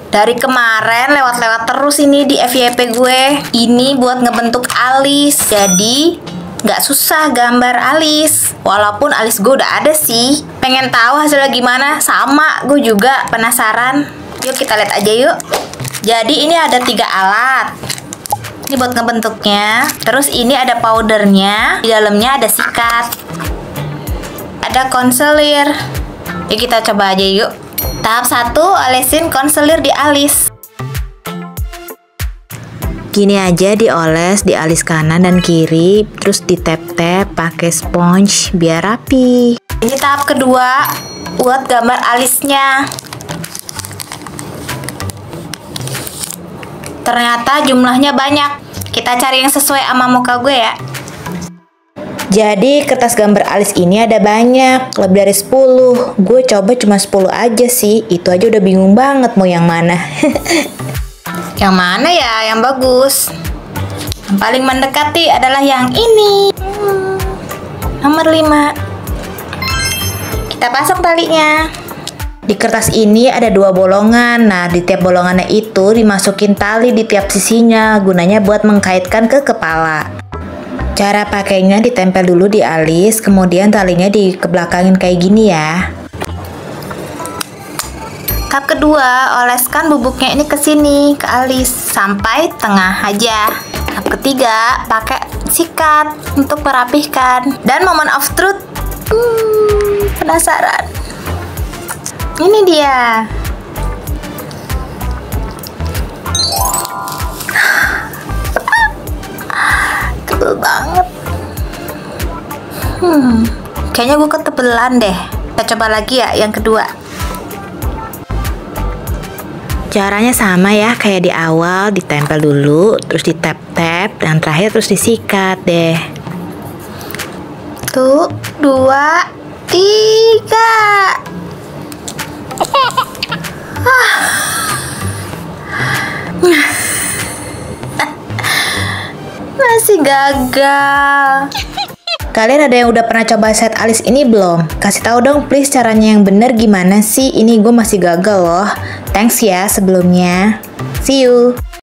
Dari kemarin lewat-lewat terus ini di FYP gue. Ini buat ngebentuk alis. Jadi nggak susah gambar alis. Walaupun alis gue udah ada sih. Pengen tahu hasilnya gimana? Sama, gue juga penasaran. Yuk kita lihat aja yuk. Jadi ini ada 3 alat. Ini buat ngebentuknya. Terus ini ada powdernya. Di dalamnya ada sikat. Ada concealer. Yuk kita coba aja yuk. Tahap 1, olesin concealer di alis. Gini aja dioles di alis kanan dan kiri, terus di tap-tap pakai sponge biar rapi. Ini tahap kedua, buat gambar alisnya. Ternyata jumlahnya banyak. Kita cari yang sesuai sama muka gue ya. Jadi kertas gambar alis ini ada banyak, lebih dari 10. Gue coba cuma 10 aja sih. Itu aja udah bingung banget mau yang mana. Yang mana ya yang bagus? Yang paling mendekati adalah yang ini. Nomor 5. Kita pasang talinya. Di kertas ini ada 2 bolongan. Nah, di tiap bolongannya itu dimasukin tali di tiap sisinya. Gunanya buat mengkaitkan ke kepala. Cara pakainya ditempel dulu di alis, kemudian talinya dikebelakangin kayak gini ya. Tahap kedua, oleskan bubuknya ini ke sini, ke alis, sampai tengah aja. Tahap ketiga, pakai sikat untuk merapihkan. Dan moment of truth, penasaran. Ini dia. Tebel banget. Kayaknya gue ketebelan deh. Kita coba lagi ya yang kedua. Caranya sama ya kayak di awal, ditempel dulu, terus di tap-tap, dan terakhir terus disikat deh. 1, 2, 3. Masih gagal. Kalian ada yang udah pernah coba set alis ini belum? Kasih tahu dong please caranya yang bener gimana sih? Ini gue masih gagal loh. Thanks ya sebelumnya. See you.